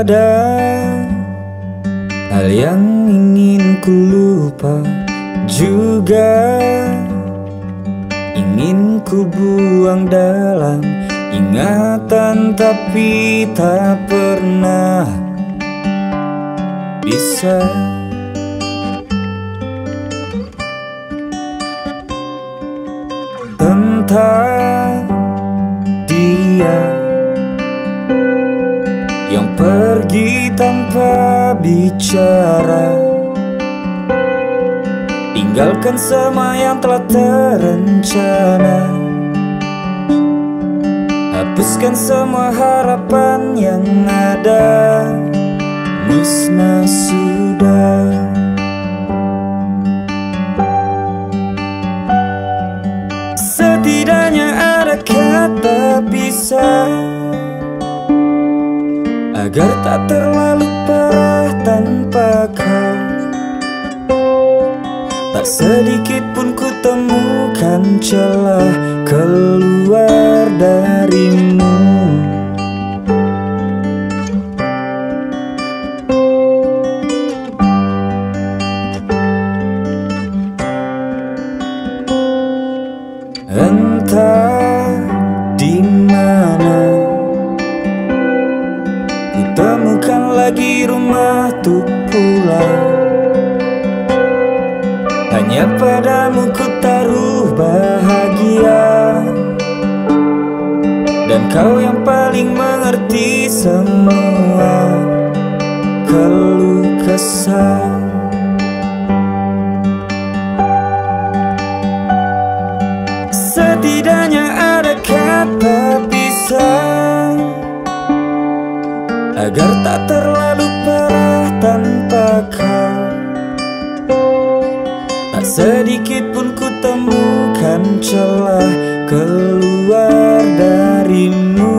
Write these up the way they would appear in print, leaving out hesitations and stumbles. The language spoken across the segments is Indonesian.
ada hal yang ingin ku lupa, juga ingin ku buang dalam ingatan, tapi tak pernah bisa. Tentang dia yang pergi tanpa bicara, tinggalkan semua yang telah terencana, hapuskan semua harapan yang ada, musnah sudah. Setidaknya ada kata bisa, agar tak terlalu parah tanpa kau. Tak sedikit pun ku temukan celah keluar darimu. Entah di mana ku temukan lagi rumah untuk pulang. Hanya padamu ku taruh bahagia, dan kau yang paling mengerti semua keluh kesah. Setidaknya ada kata bisa, agar tak terlalu parah tanpa kau. Tak sedikit pun ku temukan celah keluar darimu.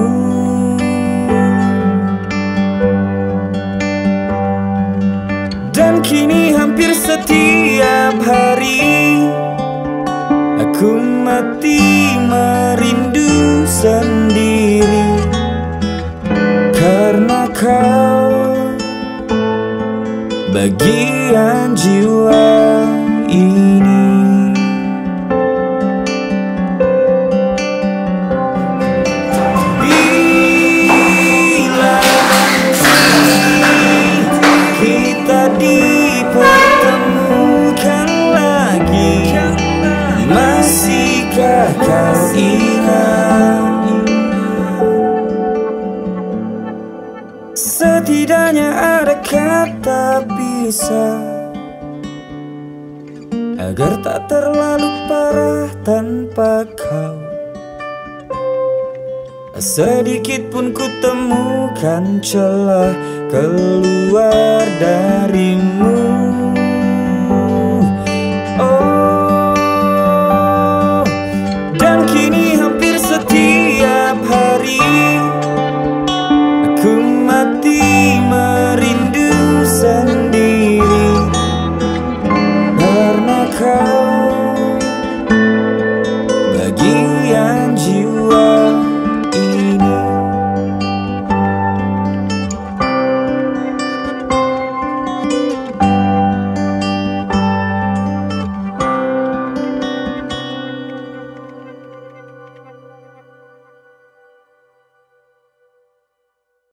Dan kini hampir setiap hari aku mati merindu sendiri, karena kau bagian jiwa ini. Bila kita dipertemukan lagi, masihkah kau ingat? Setidaknya ada kata bisa, agar tak terlalu parah tanpa kau. Sedikit pun ku temukan celah keluar darimu.